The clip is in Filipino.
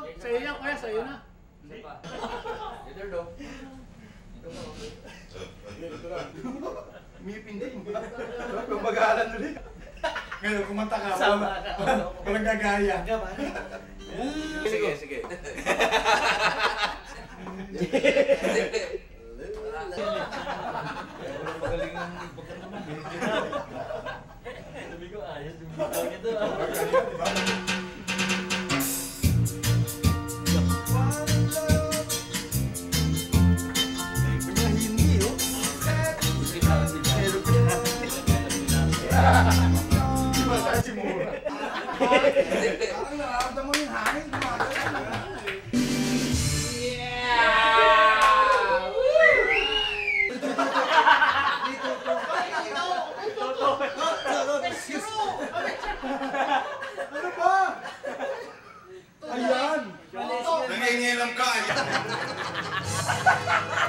Sa'yo yan, kuya, sa'yo na. Hindi pa. Ito do. Ito mo. Ito lang. Umipin din. Kumagalan ulit. Ngayon, kumanta ka. Walang gagaya. Sige, sige. Magaling ng pagkanta mo. Sabi ko, ayos. Bumitaw nito. Parang nararamdaman mo yung hangin. Ano ba? Ayan! Nangingilam ka!